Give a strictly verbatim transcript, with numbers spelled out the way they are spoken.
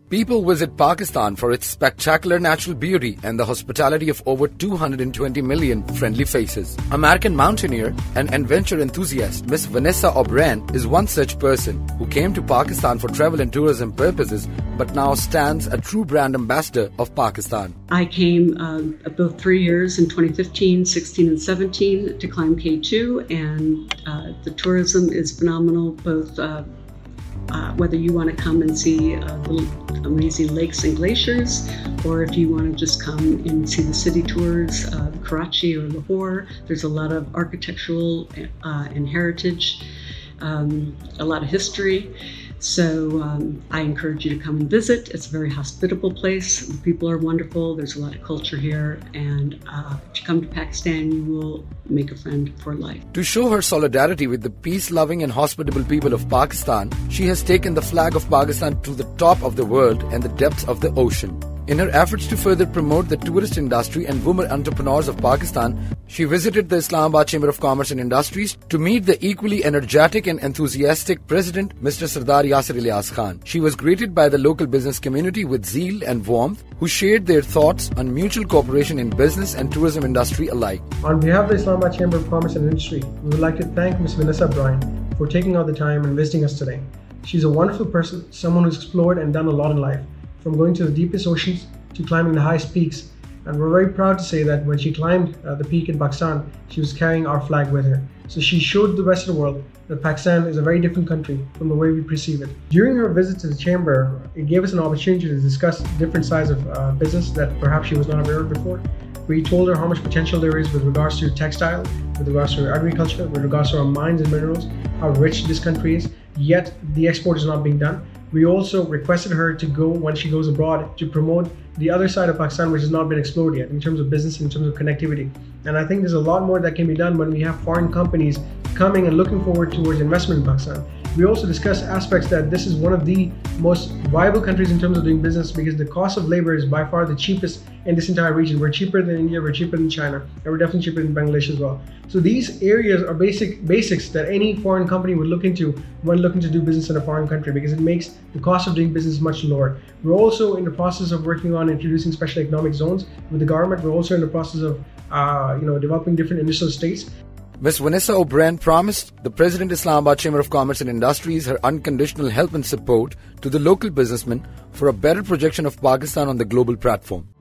People visit Pakistan for its spectacular natural beauty and the hospitality of over two hundred twenty million friendly faces. American mountaineer and adventure enthusiast Miss Vanessa O'Brien is one such person who came to Pakistan for travel and tourism purposes but now stands a true brand ambassador of Pakistan. I came uh, about three years in twenty fifteen, sixteen and seventeen to climb K two, and uh, the tourism is phenomenal, both uh, Uh, whether you want to come and see uh, little amazing lakes and glaciers, or if you want to just come and see the city tours of Karachi or Lahore. There's a lot of architectural uh, and heritage, um, a lot of history. So um, I encourage you to come and visit. It's a very hospitable place. The people are wonderful. There's a lot of culture here. And uh, if you come to Pakistan, you will make a friend for life. To show her solidarity with the peace-loving and hospitable people of Pakistan, she has taken the flag of Pakistan to the top of the world and the depths of the ocean. In her efforts to further promote the tourist industry and women entrepreneurs of Pakistan, she visited the Islamabad Chamber of Commerce and Industries to meet the equally energetic and enthusiastic president, Mister Sardar Yasir Ilyas Khan. She was greeted by the local business community with zeal and warmth, who shared their thoughts on mutual cooperation in business and tourism industry alike. On behalf of the Islamabad Chamber of Commerce and Industry, we would like to thank Miz Vanessa O'Brien for taking out the time and visiting us today. She's a wonderful person, someone who's explored and done a lot in life, from going to the deepest oceans to climbing the highest peaks. And we're very proud to say that when she climbed uh, the peak in Pakistan, she was carrying our flag with her. So she showed the rest of the world that Pakistan is a very different country from the way we perceive it. During her visit to the chamber, it gave us an opportunity to discuss different sides of uh, business that perhaps she was not aware of before. We told her how much potential there is with regards to textile, with regards to agriculture, with regards to our mines and minerals, how rich this country is, yet the export is not being done. We also requested her to go, when she goes abroad, to promote the other side of Pakistan which has not been explored yet in terms of business, in terms of connectivity. And I think there's a lot more that can be done when we have foreign companies coming and looking forward towards investment in Pakistan. We also discussed aspects that this is one of the most viable countries in terms of doing business, because the cost of labor is by far the cheapest in this entire region. We're cheaper than India, we're cheaper than China, and we're definitely cheaper than Bangladesh as well. So these areas are basic basics that any foreign company would look into when looking to do business in a foreign country, because it makes the cost of doing business much lower. We're also in the process of working on introducing special economic zones with the government. We're also in the process of uh, you know, developing different industrial states. Miss Vanessa O'Brien promised the President Islamabad Chamber of Commerce and Industries her unconditional help and support to the local businessmen for a better projection of Pakistan on the global platform.